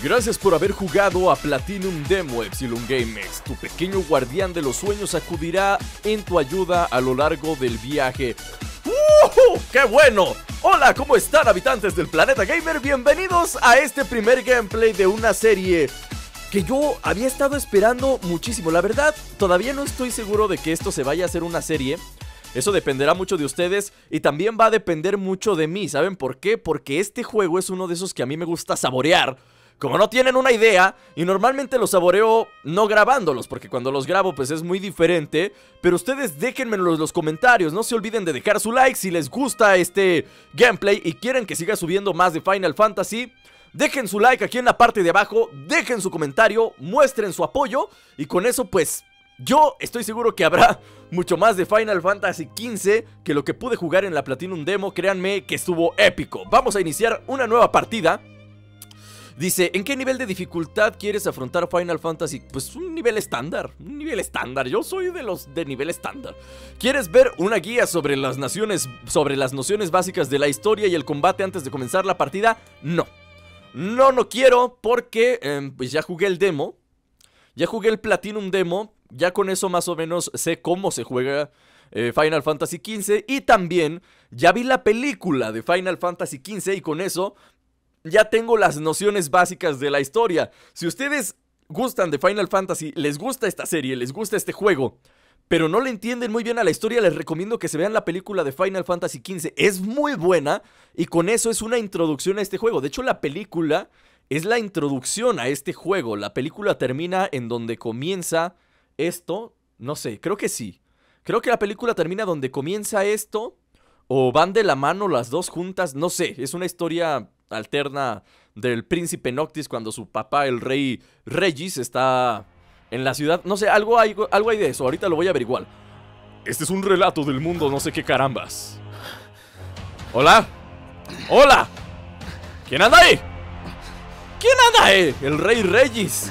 Gracias por haber jugado a Platinum Demo, Epsilon Gamex. Tu pequeño guardián de los sueños acudirá en tu ayuda a lo largo del viaje. ¡Qué bueno! Hola, ¿cómo están, habitantes del planeta gamer? Bienvenidos a este primer gameplay de una serie que yo había estado esperando muchísimo. La verdad, todavía no estoy seguro de que esto se vaya a hacer una serie. Eso dependerá mucho de ustedes y también va a depender mucho de mí. ¿Saben por qué? Porque este juego es uno de esos que a mí me gusta saborear. Como no tienen una idea, y normalmente los saboreo no grabándolos, porque cuando los grabo pues es muy diferente. Pero ustedes déjenmelo en los comentarios, no se olviden de dejar su like si les gusta este gameplay y quieren que siga subiendo más de Final Fantasy. Dejen su like aquí en la parte de abajo, dejen su comentario, muestren su apoyo y con eso pues yo estoy seguro que habrá mucho más de Final Fantasy XV que lo que pude jugar en la Platinum Demo. Créanme que estuvo épico. Vamos a iniciar una nueva partida. Dice, ¿en qué nivel de dificultad quieres afrontar Final Fantasy? Pues un nivel estándar, yo soy de los de nivel estándar. ¿Quieres ver una guía sobre las nociones básicas de la historia y el combate antes de comenzar la partida? No quiero porque pues ya jugué el demo, ya jugué el Platinum Demo, ya con eso más o menos sé cómo se juega Final Fantasy XV y también ya vi la película de Final Fantasy XV y con eso ya tengo las nociones básicas de la historia. Si ustedes gustan de Final Fantasy, les gusta esta serie, les gusta este juego, pero no le entienden muy bien a la historia, les recomiendo que se vean la película de Final Fantasy XV. Es muy buena y con eso es una introducción a este juego. De hecho, la película es la introducción a este juego. La película termina en donde comienza esto. No sé, creo que sí. Creo que la película termina donde comienza esto. O van de la mano las dos juntas, no sé. Es una historia alterna del príncipe Noctis cuando su papá, el rey Regis, está en la ciudad. No sé, algo hay de eso, ahorita lo voy a averiguar. Este es un relato del mundo no sé qué carambas. ¿Hola? ¡Hola! ¿Quién anda ahí? ¿Quién anda ahí? El rey Regis.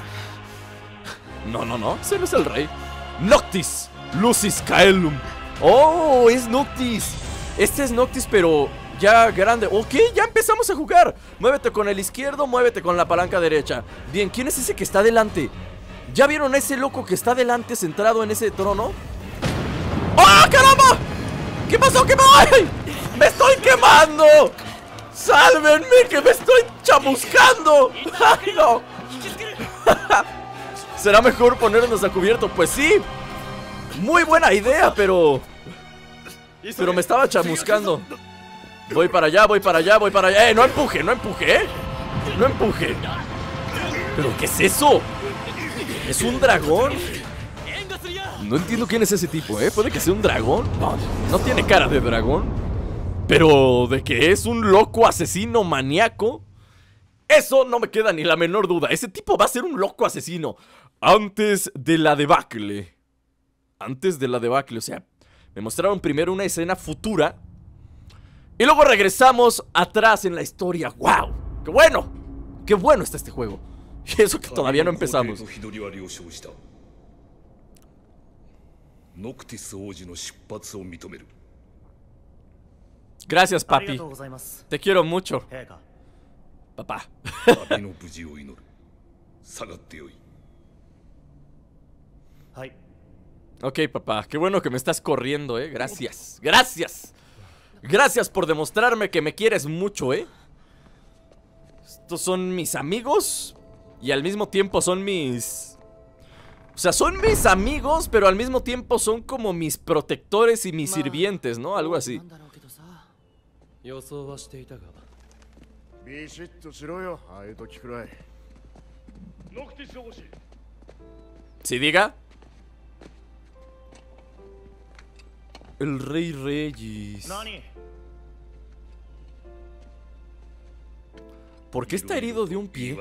No, ese no es el rey. Noctis, Lucis Caelum. Oh, es Noctis. Este es Noctis pero ya grande. Ok, ya empezamos a jugar. Muévete con el izquierdo, muévete con la palanca derecha. Bien, ¿quién es ese que está delante? ¿Ya vieron a ese loco que está delante sentado en ese trono? ¡Oh, caramba! ¿Qué pasó? ¿Qué pasó? ¡Ay! ¡Me estoy quemando! ¡Sálvenme que me estoy chamuscando! ¡Ay, no! ¿Será mejor ponernos a cubierto? Pues sí. Muy buena idea, pero me estaba chamuscando. Voy para allá. No empuje. ¿Pero qué es eso? ¿Es un dragón? No entiendo quién es ese tipo, ¿Puede que sea un dragón? No tiene cara de dragón. Pero de que es un loco asesino maníaco, eso no me queda ni la menor duda. Ese tipo va a ser un loco asesino. Antes de la debacle, o sea, me mostraron primero una escena futura y luego regresamos atrás en la historia. ¡Wow! ¡Qué bueno! ¡Qué bueno está este juego! Y eso que todavía no empezamos. Gracias, papi. Te quiero mucho, papá. Ok, papá, qué bueno que me estás corriendo, Gracias, gracias por demostrarme que me quieres mucho, Estos son mis amigos y al mismo tiempo son mis... O sea, son mis amigos, pero al mismo tiempo son como mis protectores y mis sirvientes, ¿no? Algo así. ¿Sí diga? El rey Regis. ¿Por qué está herido de un pie?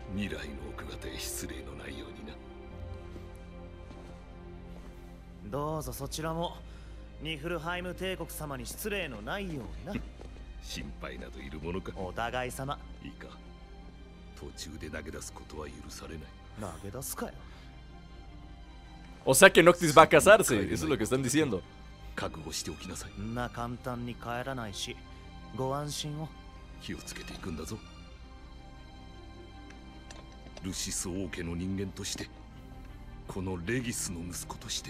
未来の奥方へ失礼のないようにな。 どうぞそちらもニフルハイム帝国様に失礼のないようにな。 心配などいるものか。 お互い様。 いいか、途中で投げ出すことは許されない。 投げ出すかよ。 O sea que Noctis va a casarse, eso es lo que están diciendo. 覚悟しておきなさい。 そんな簡単に帰らないし、ご安心を。 気をつけていくんだぞ。ルシス王家の人間として、このレギスの息子として、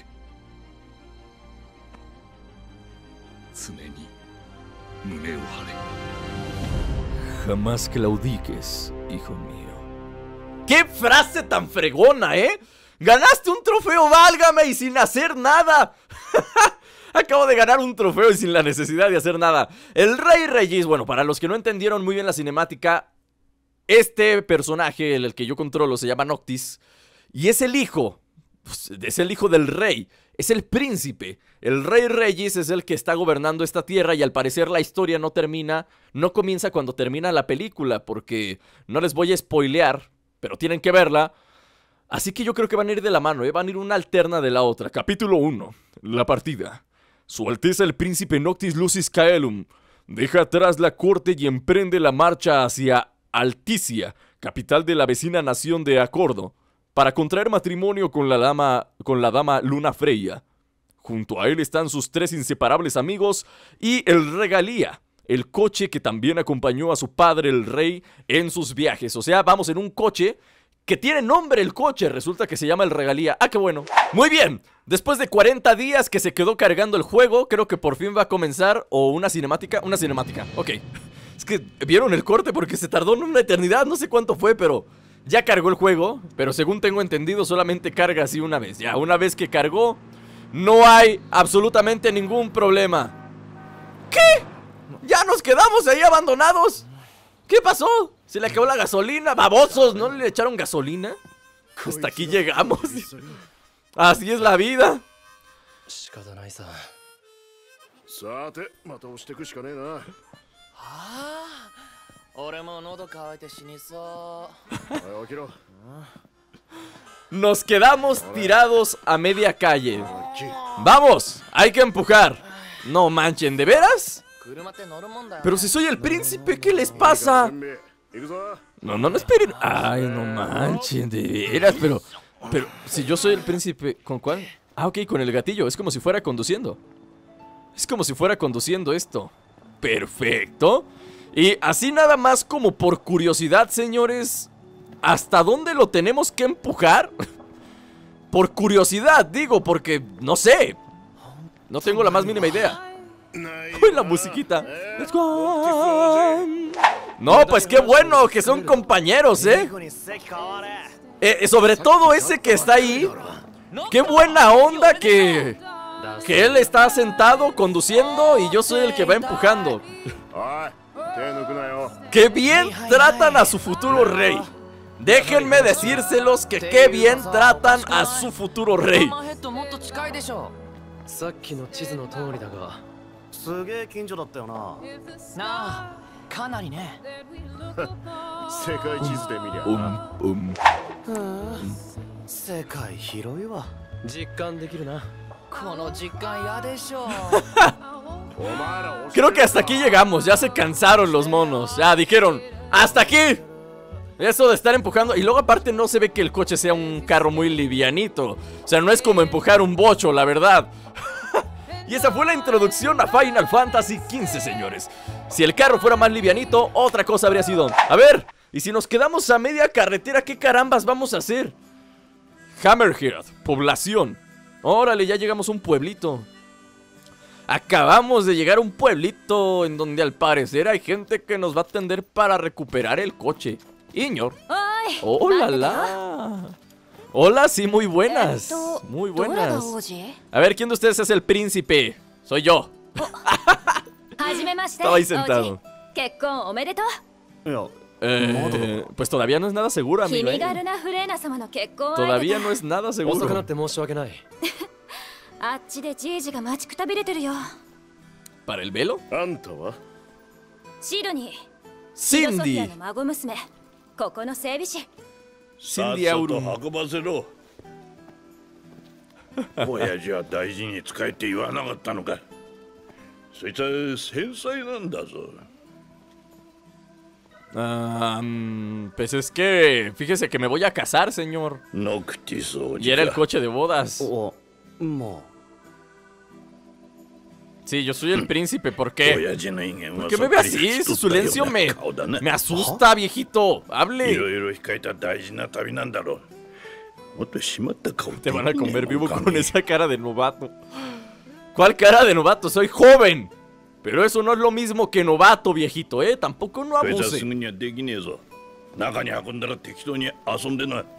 常に胸を張れ。 Jamás claudiques, hijo mío. ¡Qué frase tan fregona, eh! ¡Ganaste un trofeo, válgame! Y sin hacer nada. Acabo de ganar un trofeo y sin la necesidad de hacer nada. El Rey Regis, bueno, para los que no entendieron muy bien la cinemática, este personaje, el que yo controlo, se llama Noctis. Y es el hijo, pues, es el hijo del rey, es el príncipe. El Rey Regis es el que está gobernando esta tierra y al parecer la historia no termina, no comienza cuando termina la película, porque no les voy a spoilear, pero tienen que verla. Así que yo creo que van a ir de la mano, van a ir una alterna de la otra. Capítulo 1, la partida. Su Alteza el Príncipe Noctis Lucis Caelum deja atrás la corte y emprende la marcha hacia Alticia, capital de la vecina nación de Acordo, para contraer matrimonio con la dama Luna Freya. Junto a él están sus 3 inseparables amigos y el Regalía, el coche que también acompañó a su padre el rey en sus viajes. O sea, vamos en un coche que tiene nombre el coche, resulta que se llama el Regalía. ¡Ah, qué bueno! Muy bien, después de 40 días que se quedó cargando el juego, creo que por fin va a comenzar, o una cinemática, ok. Es que, ¿vieron el corte? Porque se tardó en una eternidad, no sé cuánto fue, pero ya cargó el juego. Pero según tengo entendido, solamente carga así una vez. Ya, una vez que cargó, no hay absolutamente ningún problema. ¿Qué? ¿Ya nos quedamos ahí abandonados? ¿Qué pasó? ¿Se le acabó la gasolina? ¡Babosos! ¿No le echaron gasolina? Hasta aquí llegamos. Así es la vida. Nos quedamos tirados a media calle. ¡Vamos! Hay que empujar. No manchen, ¿de veras? Pero si soy el príncipe, ¿qué les pasa? No esperen. Ay, no manchen, de veras, pero si yo soy el príncipe, ¿con cuál? Ah, ok, con el gatillo, es como si fuera conduciendo. Es como si fuera conduciendo esto. Perfecto. Y así nada más como por curiosidad, señores, ¿hasta dónde lo tenemos que empujar? Por curiosidad, digo, porque no sé. No tengo la más mínima idea. Uy, la musiquita. Let's go. No, pues qué bueno que son compañeros, sobre todo ese que está ahí. Qué buena onda que él está sentado conduciendo y yo soy el que va empujando. Qué bien tratan a su futuro rey. Déjenme decírselos que qué bien tratan a su futuro rey. Creo que hasta aquí llegamos, ya se cansaron los monos. Ya dijeron, ¡hasta aquí! Eso de estar empujando. Y luego aparte no se ve que el coche sea un carro muy livianito. O sea, no es como empujar un bocho, la verdad. Y esa fue la introducción a Final Fantasy XV, señores. Si el carro fuera más livianito, otra cosa habría sido. A ver, y si nos quedamos a media carretera, ¿qué carambas vamos a hacer? Hammerhead, población. Órale, ya llegamos a un pueblito. Acabamos de llegar a un pueblito en donde al parecer hay gente que nos va a atender para recuperar el coche. Iñor. ¡Hola, la! Hola, sí, muy buenas. Muy buenas. A ver, ¿quién de ustedes es el príncipe? Soy yo. Estaba ahí sentado. Pues todavía no es nada seguro, amigo. Todavía no es nada seguro. ¿Para el velo? Cindy. Sin diaurum. 運ばせろ。親父は大事に使えって言わなかったのか。そいつは繊細なんだぞ。 Pues es que, fíjese que me voy a casar, señor. Noctis, Y era el coche de bodas. も Sí, yo soy el príncipe, ¿por qué? 親父の威厳は ¿Por qué me ve así? Su silencio me asusta, viejito. い Hable. ろいろ控えた大事な旅なんだろう。もっとしまった顔 Te van a comer vivo con esa cara de novato. ¿Cuál cara de novato? Soy joven. Pero eso no es lo mismo que novato, viejito, ¿eh? Tampoco no こいつはす abuse. ぐにはできねえぞ。中に運んだら適当に遊んでな。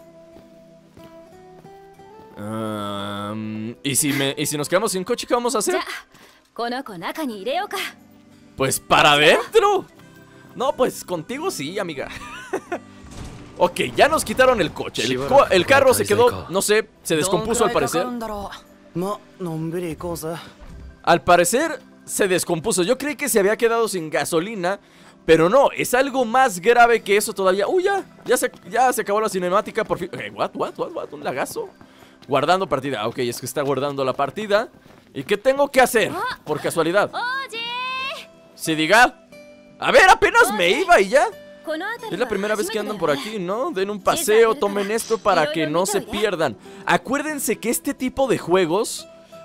¿Y si nos quedamos sin coche, qué vamos a hacer? この子中に入れようか。 Pues para adentro. No, pues contigo sí, amiga. Ok, ya nos quitaron el coche. El carro se quedó, no sé, se descompuso al parecer. ま、のんびり行こうぜ。 Al parecer se descompuso. Yo creí que se había quedado sin gasolina, pero no, es algo más grave que eso todavía. Uy, ya se acabó la cinemática por fin. What? ¿Un lagazo? Guardando partida. Ok, es que está guardando la partida. ¿Y qué tengo que hacer? Por casualidad. Si diga. A ver, apenas me iba y ya. Es la primera vez que andan por aquí, ¿no? Den un paseo, tomen esto para que no se pierdan. Acuérdense que este tipo de juegos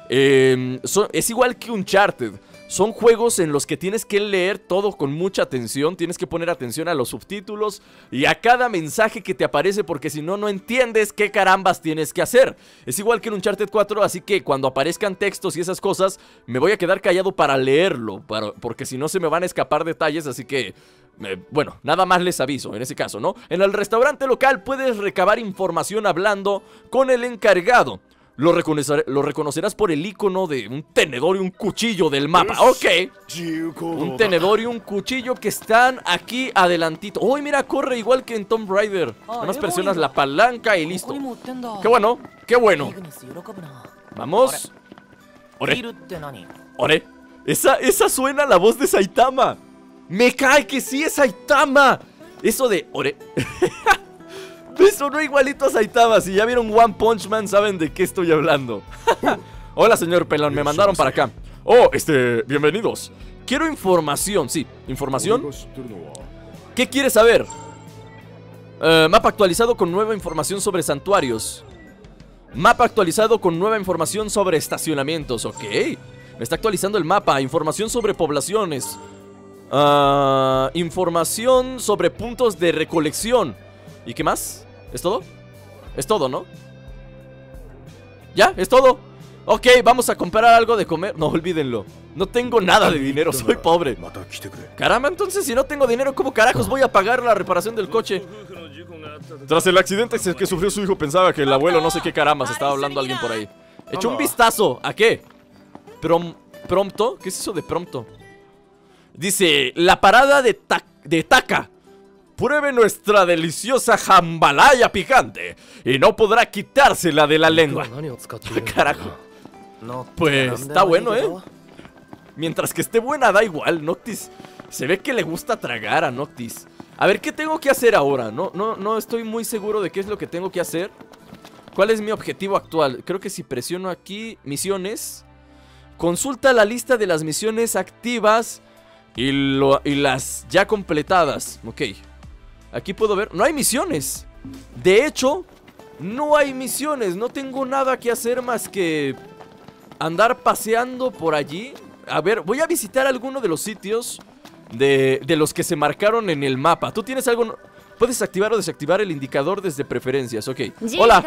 es igual que Uncharted. Son juegos en los que tienes que leer todo con mucha atención. Tienes que poner atención a los subtítulos y a cada mensaje que te aparece, porque si no, no entiendes qué carambas tienes que hacer. Es igual que en Uncharted 4, así que cuando aparezcan textos y esas cosas, me voy a quedar callado para leerlo, porque si no se me van a escapar detalles, así que... bueno, nada más les aviso en ese caso, ¿no? En el restaurante local puedes recabar información hablando con el encargado. Lo reconocerás por el icono de un tenedor y un cuchillo del mapa. Ok. Un tenedor y un cuchillo que están aquí adelantito. Uy, mira, corre igual que en Tomb Raider. Nada más presionas la palanca y listo. Qué bueno, qué bueno. Vamos. Ore. Ore. Esa suena a la voz de Saitama. Me cae que sí es Saitama. Eso de Ore. Me sonó igualito a Saitama. Si ya vieron One Punch Man, saben de qué estoy hablando. Hola, señor Pelón, me mandaron para acá. Oh, bienvenidos. Quiero información, sí, información. ¿Qué quieres saber? Mapa actualizado con nueva información sobre santuarios. Mapa actualizado con nueva información sobre estacionamientos. Ok, me está actualizando el mapa. Información sobre poblaciones. Información sobre puntos de recolección. ¿Y qué más? ¿Es todo? Es todo, ¿no? ¿Ya? ¿Es todo? Ok, vamos a comprar algo de comer. No, olvídenlo. No tengo nada de dinero, soy pobre. Caramba, entonces si no tengo dinero, ¿cómo carajos voy a pagar la reparación del coche? Tras el accidente que sufrió su hijo, pensaba que el abuelo no sé qué caramba, se estaba hablando alguien por ahí. Echa un vistazo. ¿A qué? ¿Prompto? ¿Qué es eso de pronto? Dice, la parada de Taka. Pruebe nuestra deliciosa jambalaya picante y no podrá quitársela de la lengua. Carajo. Pues está bueno, ¿eh? Mientras que esté buena, da igual. Noctis se ve que le gusta tragar a Noctis. A ver, ¿qué tengo que hacer ahora? No estoy muy seguro de qué es lo que tengo que hacer. ¿Cuál es mi objetivo actual? Creo que si presiono aquí, misiones. Consulta la lista de las misiones activas y las ya completadas. Ok. Aquí puedo ver, no hay misiones. De hecho, no hay misiones. No tengo nada que hacer más que andar paseando por allí. A ver, voy a visitar alguno de los sitios de los que se marcaron en el mapa. ¿Tú tienes algo? Puedes activar o desactivar el indicador desde preferencias. Ok, hola.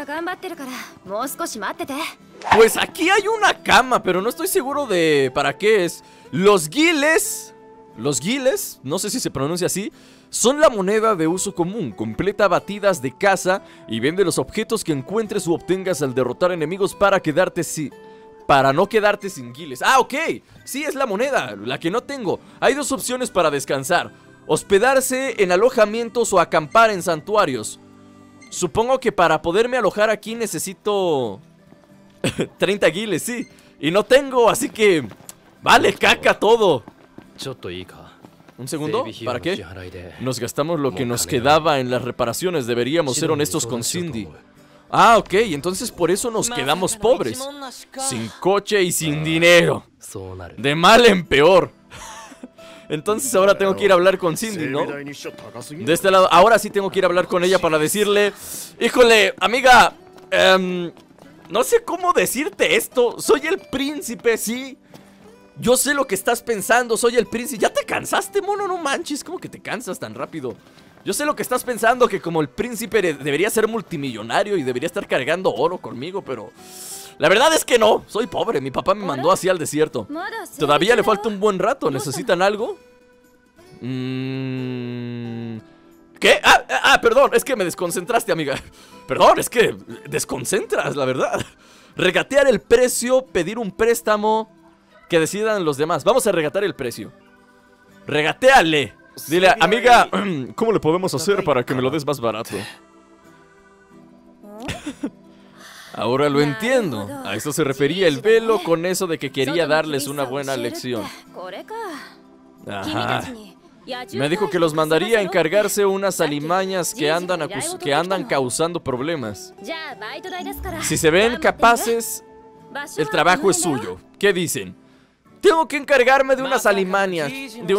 Pues aquí hay una cama, pero no estoy seguro de para qué es. Los guiles, no sé si se pronuncia así, son la moneda de uso común. Completa batidas de caza y vende los objetos que encuentres u obtengas al derrotar enemigos para no quedarte sin guiles. Ah, ok, sí, es la moneda, la que no tengo. Hay dos opciones para descansar: hospedarse en alojamientos o acampar en santuarios. Supongo que para poderme alojar aquí necesito 30 guiles, sí. Y no tengo, así que vale caca todo. ¿Un segundo? ¿Para qué? Nos gastamos lo que nos quedaba en las reparaciones. Deberíamos ser honestos con Cindy. Ah, ok, entonces por eso nos quedamos pobres. Sin coche y sin dinero. De mal en peor. Entonces ahora tengo que ir a hablar con Cindy, ¿no? De este lado, ahora sí tengo que ir a hablar con ella para decirle: híjole, amiga, no sé cómo decirte esto. Soy el príncipe, sí. Yo sé lo que estás pensando, soy el príncipe. ¿Ya te cansaste, mono? No manches, ¿cómo que te cansas tan rápido? Yo sé lo que estás pensando, que como el príncipe debería ser multimillonario y debería estar cargando oro conmigo, pero la verdad es que no, soy pobre, mi papá me mandó así al desierto. Todavía le falta un buen rato, ¿necesitan algo? ¿Qué? Perdón, es que me desconcentraste, amiga. Perdón, es que desconcentras, la verdad. Regatear el precio, pedir un préstamo, que decidan los demás. Vamos a regatear el precio. Regateale. Dile, amiga, ¿cómo le podemos hacer para que me lo des más barato? Ahora lo entiendo. A eso se refería el velo con eso de que quería darles una buena lección. Ajá. Me dijo que los mandaría a encargarse unas alimañas que andan causando problemas. Si se ven capaces, el trabajo es suyo. ¿Qué dicen? Tengo que encargarme de unas alimañas.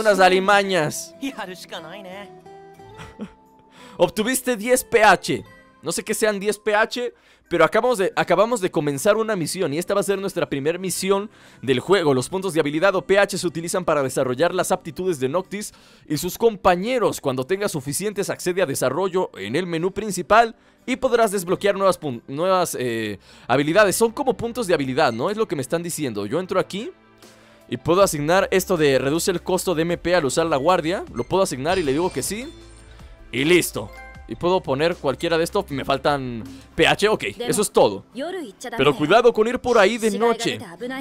Obtuviste 10 PH. No sé qué sean 10 PH, pero acabamos de comenzar una misión. Y esta va a ser nuestra primera misión del juego. Los puntos de habilidad o PH se utilizan para desarrollar las aptitudes de Noctis y sus compañeros. Cuando tengas suficientes, accede a desarrollo en el menú principal y podrás desbloquear nuevas habilidades. Son como puntos de habilidad, ¿no? Es lo que me están diciendo. Yo entro aquí y puedo asignar esto de reduce el costo de MP al usar la guardia. Lo puedo asignar y le digo que sí. Y listo. Y puedo poner cualquiera de estos. Me faltan PH, ok, eso es todo. Pero cuidado con ir por ahí de noche.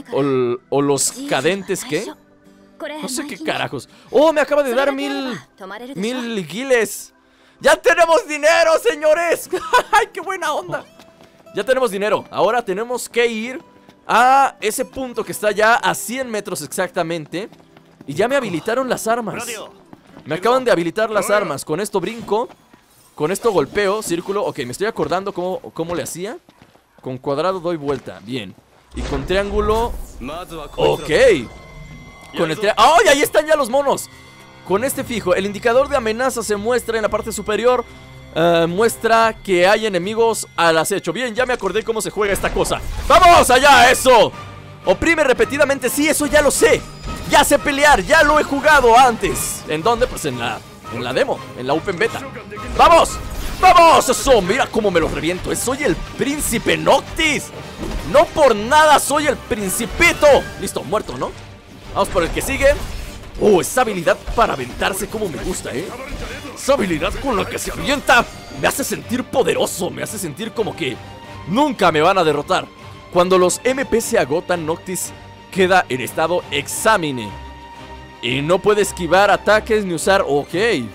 O los cadentes, ¿qué? No sé qué carajos. Oh, me acaba de dar 1000 guiles. ¡Ya tenemos dinero, señores! ¡Ay, qué buena onda! Ya tenemos dinero. Ahora tenemos que ir a ese punto que está ya a 100 metros exactamente. Y ya me habilitaron las armas. Me acaban de habilitar las armas. Con esto brinco. Con esto golpeo, círculo. Ok, me estoy acordando cómo le hacía. Con cuadrado doy vuelta, bien. Y con triángulo. Ok. Con el triángulo. ¡Ay! Ahí están ya los monos. Con este fijo, el indicador de amenaza se muestra en la parte superior. Muestra que hay enemigos al acecho. Bien, ya me acordé cómo se juega esta cosa. ¡Vamos allá! ¡Eso! Oprime repetidamente. Sí, eso ya lo sé. Ya sé pelear, ya lo he jugado antes. ¿En dónde? Pues en la demo, en la Open Beta. ¡Vamos! ¡Vamos! ¡Eso! Mira cómo me lo reviento. Soy el príncipe Noctis. No por nada soy el principito. Listo, muerto, ¿no? Vamos por el que sigue. Oh, esa habilidad para aventarse como me gusta, ¿eh? Esa habilidad con la que se avienta me hace sentir poderoso. Me hace sentir como que nunca me van a derrotar. Cuando los MP se agotan, Noctis queda en estado exámine y no puede esquivar ataques ni usar... Ok.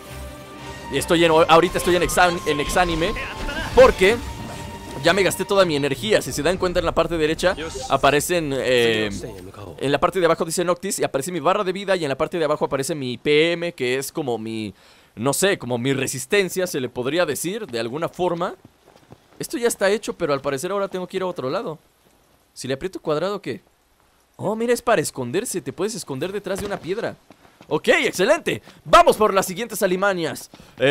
Ahorita estoy en exánime porque ya me gasté toda mi energía. Si se dan cuenta, en la parte derecha aparecen... en la parte de abajo dice Noctis y aparece mi barra de vida. Y en la parte de abajo aparece mi PM, que es como mi... No sé, como mi resistencia, se le podría decir, de alguna forma. Esto ya está hecho, pero al parecer ahora tengo que ir a otro lado. Si le aprieto cuadrado, ¿qué? Oh, mira, es para esconderse. Te puedes esconder detrás de una piedra. Ok, excelente. Vamos por las siguientes alimañas.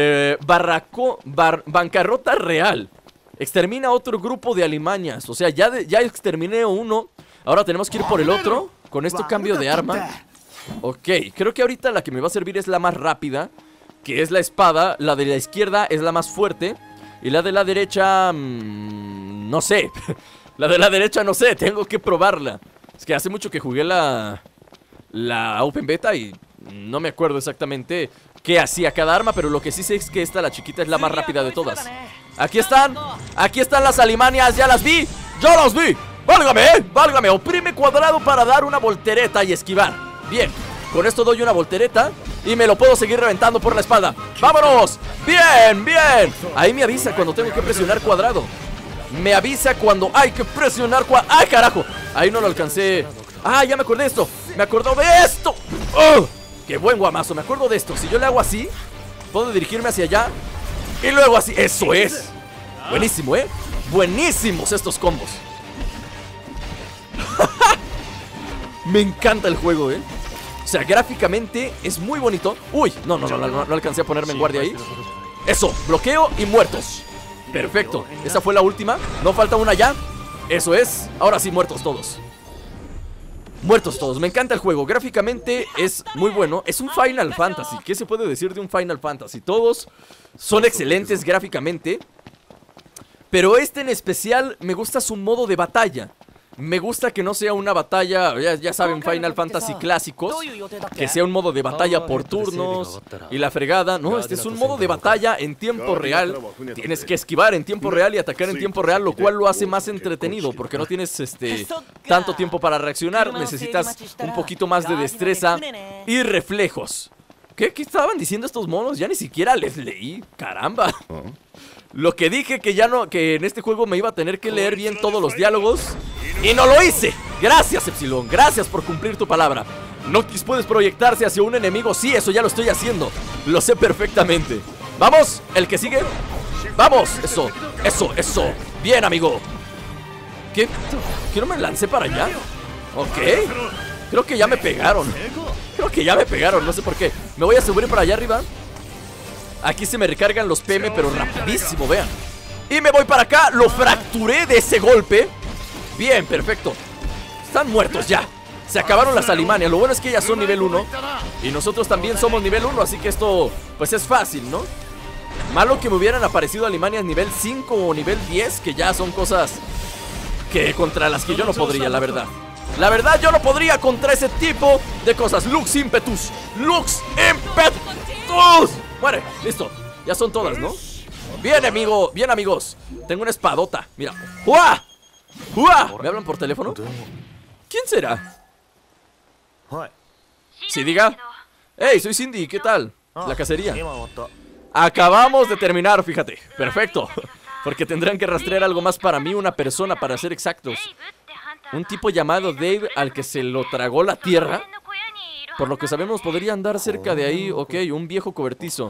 Bancarrota real. Extermina otro grupo de alimañas. O sea, ya exterminé uno. Ahora tenemos que ir por el otro. Con esto cambio de arma. Ok, creo que ahorita la que me va a servir es la más rápida, que es la espada. La de la izquierda es la más fuerte. Y la de la derecha... no sé. La de la derecha no sé, tengo que probarla. Es que hace mucho que jugué la Open Beta y no me acuerdo exactamente qué hacía cada arma, pero lo que sí sé es que esta, la chiquita, es la más rápida de todas. Aquí están las alimañas, ya las vi. ¡Ya las vi! ¡Válgame, válgame! Oprime cuadrado para dar una voltereta y esquivar. Bien, con esto doy una voltereta y me lo puedo seguir reventando por la espalda. ¡Vámonos! ¡Bien, bien! Ahí me avisa cuando tengo que presionar cuadrado. Me avisa cuando hay que presionar cuadrado. ¡Ay, carajo! Ahí no lo alcancé. ¡Ah, ya me acordé de esto! ¡Me acordé de esto! ¡Oh! Qué buen guamazo, me acuerdo de esto. Si yo le hago así, puedo dirigirme hacia allá y luego así. ¡Eso es! Buenísimo, ¿eh? Buenísimos estos combos. Me encanta el juego, ¿eh? O sea, gráficamente es muy bonito. Uy, no alcancé a ponerme en guardia ahí. Eso, bloqueo y muertos. Perfecto, esa fue la última. No falta una ya. Eso es, ahora sí, muertos todos. Muertos todos, me encanta el juego. Gráficamente es muy bueno. Es un Final Fantasy, ¿qué se puede decir de un Final Fantasy? Todos son excelentes gráficamente, pero este en especial me gusta su modo de batalla. Me gusta que no sea una batalla, ya saben, Final Fantasy clásicos, que sea un modo de batalla por turnos y la fregada. No, este es un modo de batalla en tiempo real. Tienes que esquivar en tiempo real y atacar en tiempo real, lo cual lo hace más entretenido, porque no tienes tanto tiempo para reaccionar. Necesitas un poquito más de destreza y reflejos. ¿Qué estaban diciendo estos monos? Ya ni siquiera les leí, caramba. Lo que dije que ya no, que en este juego me iba a tener que leer bien todos los diálogos y no lo hice. Gracias, Epsilon, gracias por cumplir tu palabra. Noctis puedes proyectarse hacia un enemigo. Sí, eso ya lo estoy haciendo. Lo sé perfectamente. Vamos, el que sigue. Vamos, eso. Bien, amigo. ¿Qué? ¿Que no me lancé para allá? Ok. Creo que ya me pegaron. No sé por qué. Me voy a subir para allá arriba. Aquí se me recargan los PM, pero rapidísimo, vean. Y me voy para acá, lo fracturé de ese golpe. Bien, perfecto. Están muertos ya. Se acabaron las Alimanias. Lo bueno es que ellas son nivel 1 y nosotros también somos nivel 1, así que esto, pues es fácil, ¿no? Malo que me hubieran aparecido Alimanias nivel 5 o nivel 10, que ya son cosas que contra las que yo no podría, la verdad. La verdad, yo no podría contra ese tipo de cosas. Lux Impetus. Muere, listo, ya son todas, ¿no? Bien, amigo, bien, amigos. Tengo una espadota, mira. ¡Uah! ¿Me hablan por teléfono? ¿Quién será? Sí, diga. Hey, soy Cindy, ¿qué tal? La cacería. Acabamos de terminar, fíjate. Perfecto. Porque tendrán que rastrear algo más para mí, una persona, para ser exactos. Un tipo llamado Dave al que se lo tragó la tierra. Por lo que sabemos, podría andar cerca de ahí. Ok, un viejo cobertizo.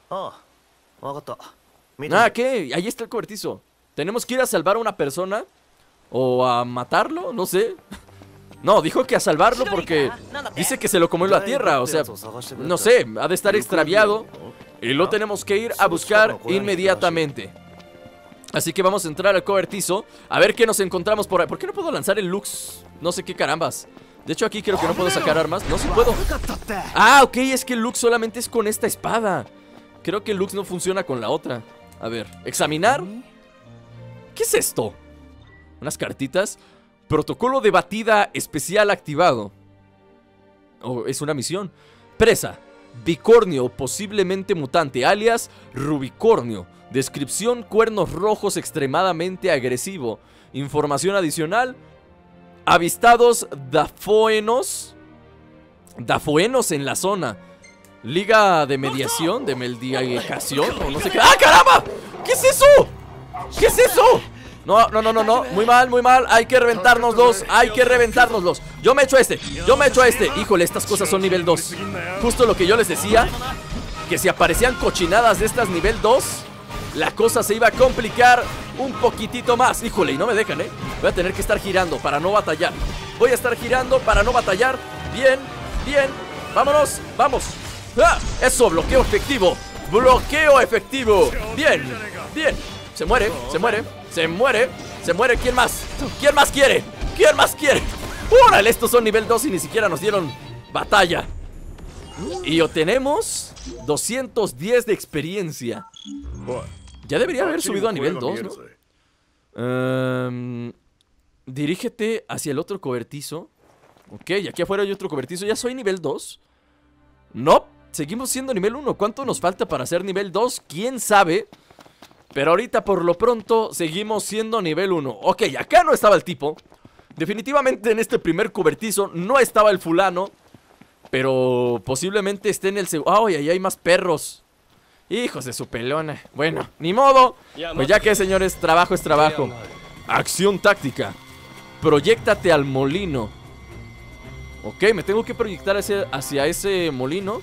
¿Qué? Ahí está el cobertizo. ¿Tenemos que ir a salvar a una persona? ¿O a matarlo? No sé. No, dijo que a salvarlo porque dice que se lo comió la tierra. O sea, no sé, ha de estar extraviado y lo tenemos que ir a buscar inmediatamente. Así que vamos a entrar al cobertizo a ver qué nos encontramos por ahí. ¿Por qué no puedo lanzar el Lux? No sé qué carambas. De hecho, aquí creo que no puedo sacar armas. No, sí puedo. Ah, ok, es que el Lux solamente es con esta espada. Creo que el Lux no funciona con la otra. A ver, examinar. ¿Qué es esto? Unas cartitas. Protocolo de batida especial activado. Oh, es una misión. Presa. Bicornio, posiblemente mutante, alias Rubicornio. Descripción: cuernos rojos extremadamente agresivo. Información adicional: avistados dafoenos en la zona. Liga de mediación, de mediación, o no sé qué. ¡Ah, caramba! ¿Qué es eso? ¿Qué es eso? No. Muy mal. Hay que reventárnoslos. Yo me echo a este. Híjole, estas cosas son nivel 2. Justo lo que yo les decía, que si aparecían cochinadas de estas nivel 2, la cosa se iba a complicar un poquitito más. Híjole, y no me dejan, voy a tener que estar girando para no batallar. Bien. Vamos. ¡Ah! Eso, bloqueo efectivo. Bien. Se muere. ¿Quién más quiere? ¡Órale! Estos son nivel 2 y ni siquiera nos dieron batalla. Y obtenemos 210 de experiencia. Ya debería haber subido a nivel 2, ¿no? Dirígete hacia el otro cobertizo. Ok, aquí afuera hay otro cobertizo. ¿Ya soy nivel 2? No, seguimos siendo nivel 1. ¿Cuánto nos falta para ser nivel 2? ¿Quién sabe? Pero ahorita por lo pronto seguimos siendo nivel 1. Ok, acá no estaba el tipo. Definitivamente en este primer cobertizo no estaba el fulano. Pero posiblemente esté en el segundo. ¡Ay, ahí hay más perros! Hijos de su pelona. Bueno, ni modo. Pues ya que, señores, trabajo es trabajo. Acción táctica. Proyéctate al molino. Ok, me tengo que proyectar hacia ese molino.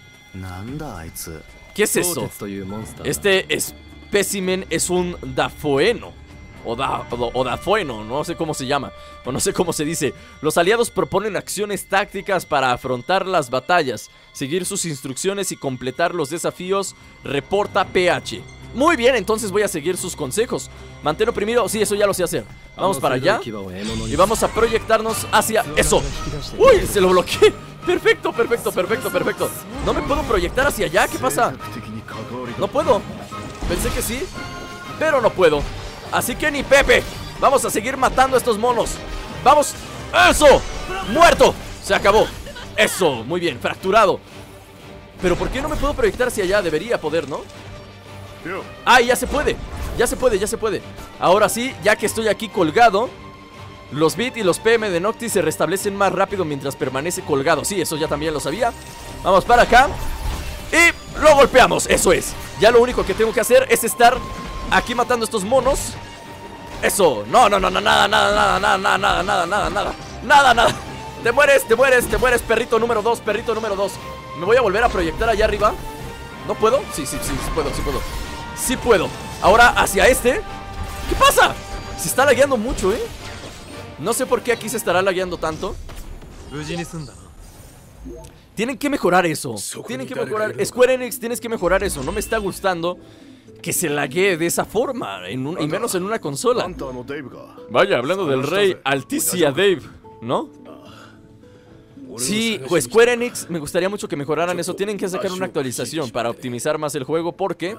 ¿Qué es eso? Este espécimen es un dafoeno. O dafoeno, no sé cómo se llama. O no sé cómo se dice. Los aliados proponen acciones tácticas para afrontar las batallas, seguir sus instrucciones y completar los desafíos. Reporta PH. Muy bien, entonces voy a seguir sus consejos. Mantén oprimido, sí, eso ya lo sé hacer. Vamos para allá y vamos a proyectarnos hacia eso. Uy, se lo bloqueé. Perfecto, perfecto, perfecto, perfecto. No me puedo proyectar hacia allá, ¿qué pasa? No puedo. Pensé que sí, pero no puedo. Así que ni Pepe. Vamos a seguir matando a estos monos. Vamos, eso. Muerto, se acabó. Eso, muy bien, fracturado. Pero ¿por qué no me puedo proyectar hacia allá? Debería poder, ¿no? ¡Ay, ya se puede! Ya se puede, ya se puede. Ahora sí, ya que estoy aquí colgado, los bit y los PM de Noctis se restablecen más rápido mientras permanece colgado. Sí, eso ya también lo sabía. Vamos para acá y lo golpeamos, eso es. Ya lo único que tengo que hacer es estar aquí matando a estos monos. Eso, no, nada. Te mueres, perrito número 2, perrito número 2. Me voy a volver a proyectar allá arriba. ¿No puedo? Sí puedo. Sí puedo. Ahora hacia este. ¿Qué pasa? Se está lagueando mucho, ¿eh? No sé por qué aquí se estará lagueando tanto. Tienen que mejorar eso. Tienen que mejorar. Square Enix, tienes que mejorar eso. No me está gustando que se laguee de esa forma, y menos en una consola. Vaya, hablando del rey, Alticia Dave, ¿no? Sí, pues Square Enix, me gustaría mucho que mejoraran eso. Tienen que sacar una actualización para optimizar más el juego porque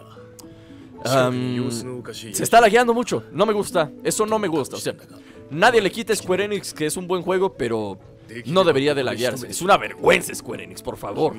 se está lagueando mucho. No me gusta, eso no me gusta. O sea, nadie le quita a Square Enix que es un buen juego, pero no debería de laguearse. Es una vergüenza Square Enix, por favor.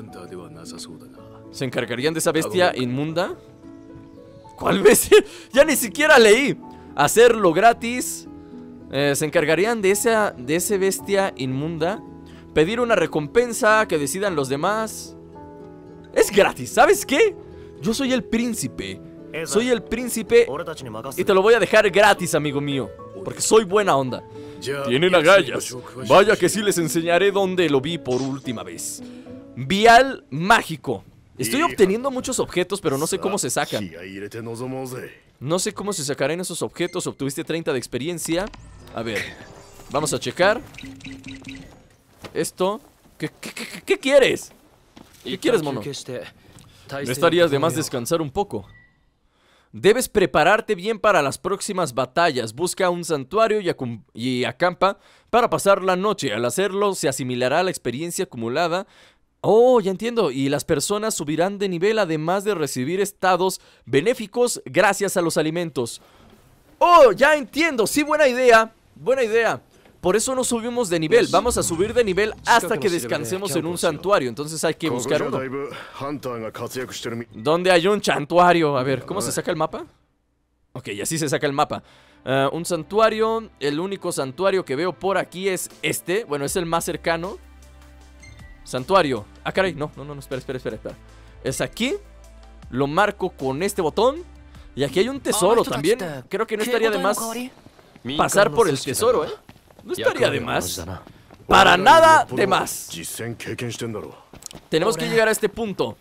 ¿Se encargarían de esa bestia inmunda? ¿Cuál bestia? Ya ni siquiera leí. Hacerlo gratis. Se encargarían de ese bestia inmunda. Pedir una recompensa, que decidan los demás. Es gratis, ¿sabes qué? Yo soy el príncipe. Soy el príncipe y te lo voy a dejar gratis, amigo mío, porque soy buena onda. Tienen agallas. Vaya que sí les enseñaré dónde lo vi por última vez. Vial mágico. Estoy obteniendo muchos objetos, pero no sé cómo se sacan. No sé cómo se sacarán esos objetos. Obtuviste 30 de experiencia. A ver, vamos a checar. Esto. ¿Qué quieres? ¿Qué quieres, mono? ¿No estarías de más descansar un poco? Debes prepararte bien para las próximas batallas. Busca un santuario y acampa para pasar la noche. Al hacerlo, se asimilará la experiencia acumulada. Oh, ya entiendo. Y las personas subirán de nivel, además de recibir estados benéficos gracias a los alimentos. Oh, ya entiendo. Sí, buena idea. Buena idea. Por eso no subimos de nivel. Vamos a subir de nivel hasta que descansemos en un santuario. Entonces hay que buscar uno. ¿Dónde hay un santuario? A ver, ¿cómo se saca el mapa? Ok, así se saca el mapa. Un santuario. El único santuario que veo por aquí es este. Bueno, es el más cercano. Santuario. Ah, caray, no, espera. Es aquí. Lo marco con este botón. Y aquí hay un tesoro también. Creo que no estaría de más pasar por el tesoro, ¿eh? No estaría de más. Para nada de más. Tenemos que llegar a este punto.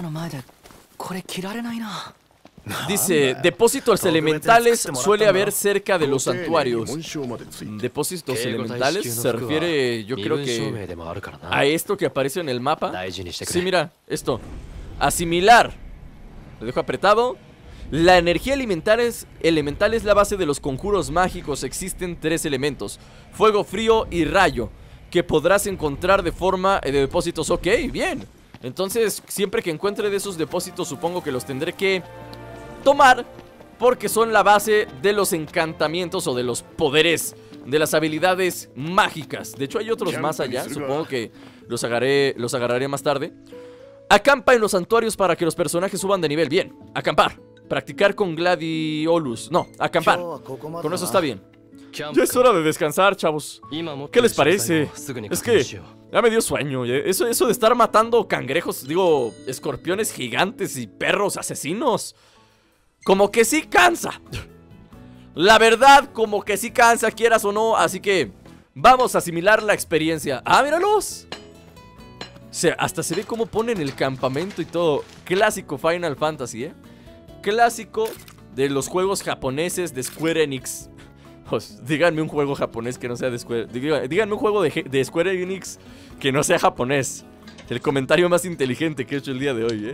Dice, depósitos elementales suele haber cerca de los santuarios. Depósitos elementales se refiere, yo creo que a esto que aparece en el mapa. Sí, mira, esto. Asimilar. Lo dejo apretado. La energía elemental es la base de los conjuros mágicos. Existen 3 elementos: fuego, frío y rayo, que podrás encontrar de forma de depósitos. Ok, bien. Entonces, siempre que encuentre de esos depósitos, supongo que los tendré que tomar, porque son la base de los encantamientos o de los poderes, de las habilidades mágicas. De hecho, hay otros más allá. Supongo que los agarraré más tarde. Acampa en los santuarios para que los personajes suban de nivel. Bien, acampar. Practicar con Gladiolus. No, acampar. Con eso está bien. Ya es hora de descansar, chavos. ¿Qué les parece? Es que ya me dio sueño. Eso de estar matando cangrejos, digo, escorpiones gigantes y perros asesinos, como que sí cansa. La verdad, como que sí cansa, quieras o no. Así que Vamos a asimilar la experiencia. ¡Ah, míralos! Hasta se ve cómo ponen el campamento y todo. Clásico Final Fantasy, Clásico de los juegos japoneses de Square Enix. Díganme un juego japonés que no sea de Square. Díganme un juego de Square Enix que no sea japonés. El comentario más inteligente que he hecho el día de hoy,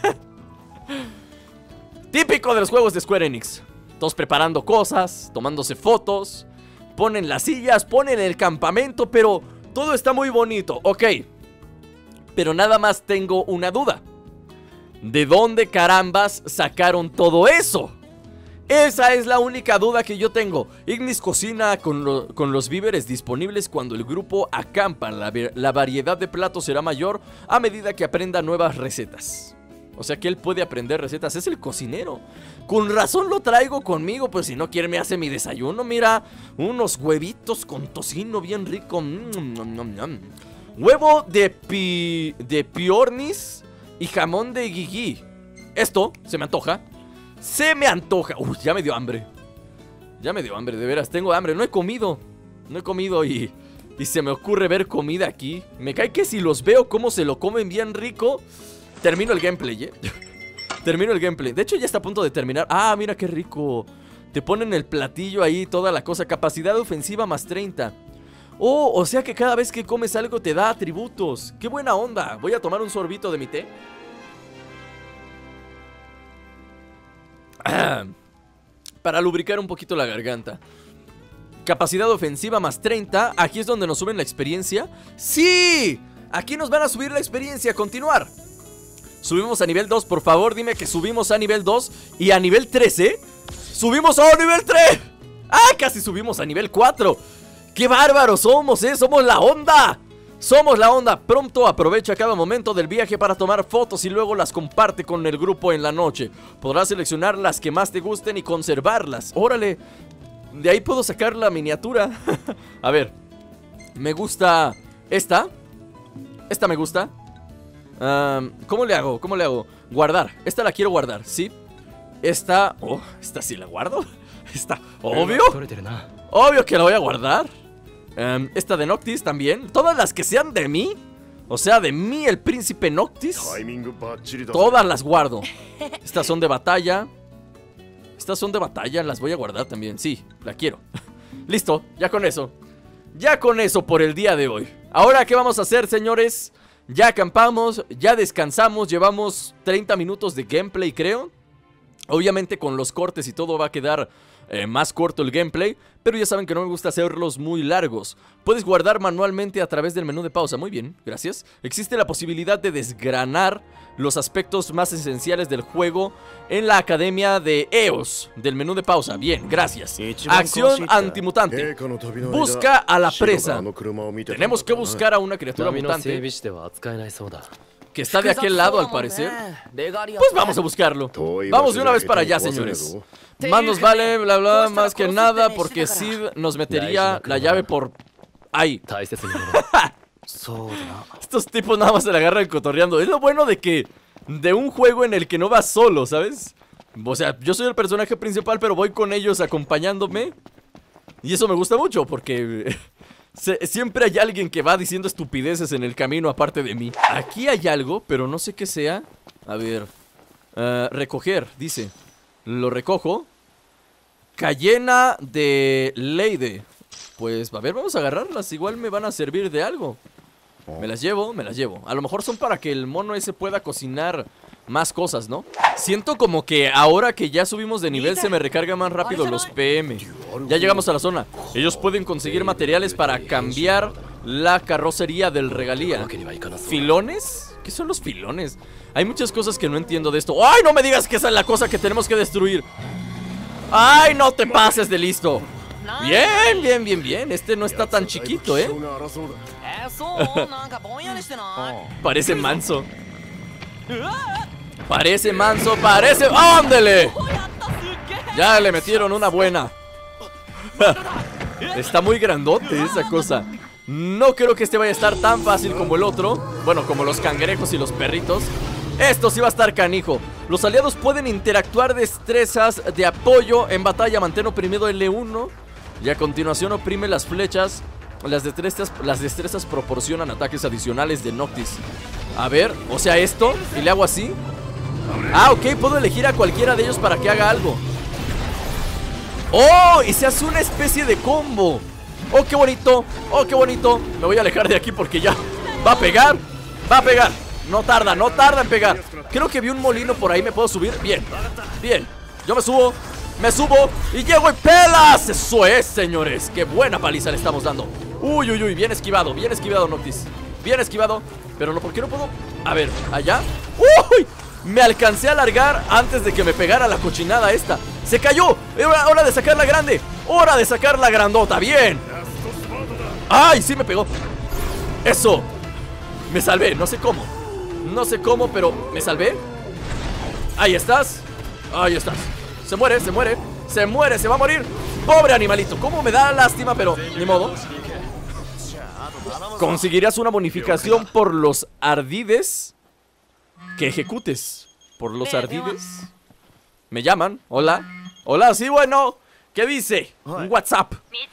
Típico de los juegos de Square Enix. Todos preparando cosas, tomándose fotos. Ponen las sillas, ponen el campamento, pero todo está muy bonito, ok. Pero nada más tengo una duda. ¿De dónde carambas sacaron todo eso? Esa es la única duda que yo tengo. Ignis cocina con los víveres disponibles cuando el grupo acampa. La variedad de platos será mayor a medida que aprenda nuevas recetas. O sea que él puede aprender recetas, es el cocinero. Con razón lo traigo conmigo, pues si no quiere me hace mi desayuno. Mira, unos huevitos con tocino bien rico. Huevo de piornis y jamón de guigui. Esto se me antoja. Se me antoja. Uy, ya me dio hambre. Ya me dio hambre, de veras, tengo hambre. No he comido. No he comido y se me ocurre ver comida aquí. Me cae que si los veo cómo se lo comen bien rico, termino el gameplay, Termino el gameplay. De hecho ya está a punto de terminar. Ah, mira qué rico. Te ponen el platillo ahí, toda la cosa. Capacidad ofensiva más 30. Oh, o sea que cada vez que comes algo te da atributos. ¡Qué buena onda! Voy a tomar un sorbito de mi té. Para lubricar un poquito la garganta. Capacidad ofensiva más 30. Aquí es donde nos suben la experiencia. ¡Sí! Aquí nos van a subir la experiencia. Continuar. Subimos a nivel 2, por favor, dime que subimos a nivel 2. Y a nivel 3, ¡subimos a nivel 3! ¡Ah, casi subimos a nivel 4! ¡Qué bárbaros somos, ¡Somos la onda! ¡Somos la onda! Pronto aprovecha cada momento del viaje para tomar fotos y luego las comparte con el grupo en la noche. Podrás seleccionar las que más te gusten y conservarlas. ¡Órale! De ahí puedo sacar la miniatura. A ver. Me gusta esta. Esta me gusta. ¿Cómo le hago? ¿Cómo le hago? Guardar. Esta la quiero guardar, ¿sí? Esta... Oh, esta sí la guardo. Esta... Obvio. Obvio que la voy a guardar. Esta de Noctis también. Todas las que sean de mí. O sea, de mí, el príncipe Noctis. Todas las guardo. Estas son de batalla. Estas son de batalla, las voy a guardar también. Sí, la quiero. Listo, ya con eso. Ya con eso por el día de hoy. Ahora, ¿qué vamos a hacer, señores? Ya acampamos, ya descansamos. Llevamos 30 minutos de gameplay, creo. Obviamente con los cortes y todo va a quedar más corto el gameplay, pero ya saben que no me gusta hacerlos muy largos. Puedes guardar manualmente a través del menú de pausa. Muy bien, gracias. Existe la posibilidad de desgranar los aspectos más esenciales del juego en la academia de EOS del menú de pausa. Bien, gracias. Acción antimutante. Busca a la presa. Tenemos que buscar a una criatura mutante que está de aquel lado, al parecer. Pues vamos a buscarlo. Vamos de una vez para allá, señores. Más nos vale, bla bla, más que nada, porque Sid nos metería la llave por ahí. Estos tipos nada más se la agarran cotorreando. Es lo bueno de que de un juego en el que no vas solo, ¿sabes? O sea, yo soy el personaje principal, pero voy con ellos acompañándome. Y eso me gusta mucho, porque siempre hay alguien que va diciendo estupideces en el camino aparte de mí. Aquí hay algo, pero no sé qué sea. A ver, recoger, dice. Lo recojo. Cayena de Leyde. Pues, a ver, vamos a agarrarlas. Igual me van a servir de algo. Me las llevo, me las llevo. A lo mejor son para que el mono ese pueda cocinar más cosas, ¿no? Siento como que ahora que ya subimos de nivel se me recargan más rápido los PM. Ya llegamos a la zona. Ellos pueden conseguir materiales para cambiar la carrocería del regalía. ¿Filones? ¿Qué son los filones? Hay muchas cosas que no entiendo de esto. ¡Ay, no me digas que esa es la cosa que tenemos que destruir! ¡Ay, no te pases de listo! Bien, bien, bien, bien. Este no está tan chiquito, ¿eh? Parece manso. Parece manso, parece... ¡Ándele! Ya le metieron una buena. Está muy grandote esa cosa. No creo que este vaya a estar tan fácil como el otro. Bueno, como los cangrejos y los perritos. Esto sí va a estar canijo. Los aliados pueden interactuar destrezas de apoyo en batalla. Mantén oprimido L1 y a continuación oprime las flechas las destrezas proporcionan ataques adicionales de Noctis. A ver, o sea, esto, y le hago así. Ah, ok, puedo elegir a cualquiera de ellos para que haga algo. ¡Oh! Y se hace una especie de combo. ¡Oh, qué bonito! ¡Oh, qué bonito! Me voy a alejar de aquí porque ya va a pegar. Va a pegar. No tarda en pegar. Creo que vi un molino por ahí, ¿me puedo subir? Bien, bien. Yo me subo y llego y pelas. Eso es, señores. Qué buena paliza le estamos dando. Uy, uy, uy, bien esquivado, Noctis. Bien esquivado, pero no, ¿por qué no puedo? A ver, allá. ¡Uy! Me alcancé a alargar antes de que me pegara la cochinada esta. ¡Se cayó! ¡Hora de sacar la grande! ¡Hora de sacar la grandota! ¡Bien! ¡Ay, sí me pegó! ¡Eso! Me salvé, no sé cómo. No sé cómo, pero me salvé. Ahí estás. Ahí estás. Se muere, se muere. Se muere, se va a morir. ¡Pobre animalito! ¿Cómo me da lástima? Pero ni modo. Conseguirás una bonificación por los ardides que ejecutes. Por los ardides. Me llaman, hola. Hola, sí, bueno. ¿Qué dice? Un WhatsApp.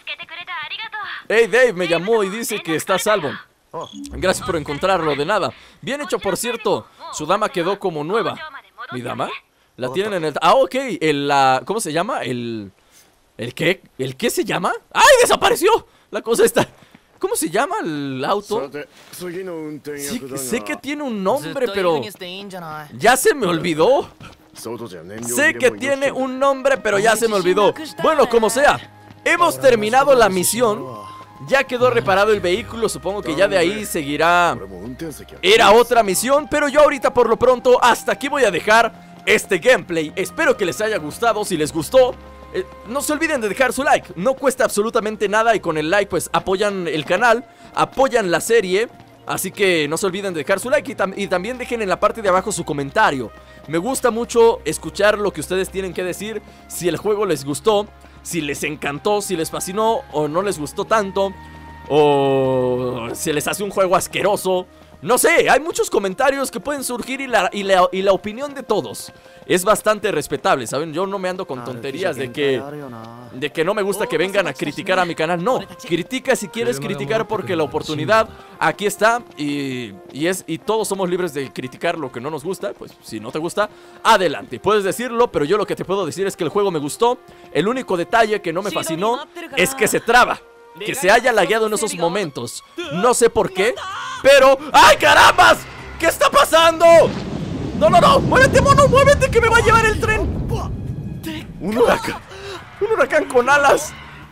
Hey, Dave me llamó y dice que está a salvo. Gracias por encontrarlo, de nada. Bien hecho, por cierto. Su dama quedó como nueva. ¿Mi dama? La tienen en el... Ah, ok, ¿cómo se llama? ¿El qué? ¿El qué se llama? ¡Ay, desapareció! La cosa está... ¿Cómo se llama el auto? Sí, sé que tiene un nombre, pero... ya se me olvidó. Sé que tiene un nombre, pero ya se me olvidó. Bueno, como sea, hemos terminado la misión. Ya quedó reparado el vehículo. Supongo que ya de ahí seguirá. Era otra misión, pero yo ahorita por lo pronto hasta aquí voy a dejar este gameplay. Espero que les haya gustado. Si les gustó, no se olviden de dejar su like. No cuesta absolutamente nada y con el like pues apoyan el canal, apoyan la serie. Así que no se olviden de dejar su like y también dejen en la parte de abajo su comentario. Me gusta mucho escuchar lo que ustedes tienen que decir. Si el juego les gustó, si les encantó, si les fascinó o no les gustó tanto, o si les hace un juego asqueroso. No sé, hay muchos comentarios que pueden surgir y la opinión de todos es bastante respetable, ¿saben? Yo no me ando con tonterías de que no me gusta que vengan a criticar a mi canal. No, critica si quieres criticar porque la oportunidad aquí está y todos somos libres de criticar lo que no nos gusta. Pues si no te gusta, adelante, puedes decirlo, pero yo lo que te puedo decir es que el juego me gustó. El único detalle que no me fascinó es que se traba, que se haya lagueado en esos momentos. No sé por qué, pero... ¡ay, carambas! ¿Qué está pasando? No, no, no, muévete, mono, muévete, que me va a llevar el tren. Un huracán con alas.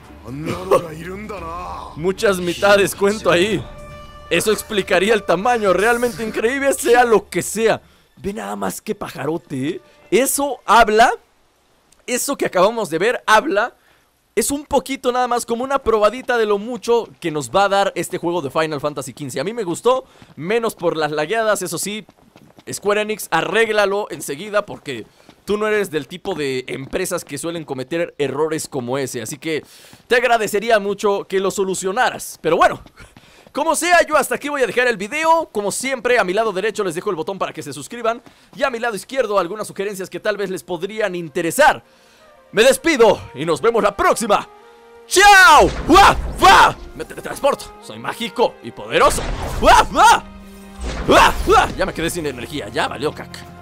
Muchas mitades cuento ahí. Eso explicaría el tamaño realmente increíble, sea lo que sea. Ve nada más que pajarote, ¿eh? Eso habla, eso que acabamos de ver habla. Es un poquito nada más como una probadita de lo mucho que nos va a dar este juego de Final Fantasy XV. A mí me gustó, menos por las lagueadas, eso sí. Square Enix, arréglalo enseguida porque tú no eres del tipo de empresas que suelen cometer errores como ese. Así que te agradecería mucho que lo solucionaras. Pero bueno, como sea, yo hasta aquí voy a dejar el video. Como siempre, a mi lado derecho les dejo el botón para que se suscriban. Y a mi lado izquierdo algunas sugerencias que tal vez les podrían interesar. Me despido y nos vemos la próxima. ¡Chao! ¡Uah! ¡Uah! Me teletransporto. Soy mágico y poderoso. ¡Uah! ¡Uah! ¡Uah! ¡Uah! Ya me quedé sin energía. Ya valió caca.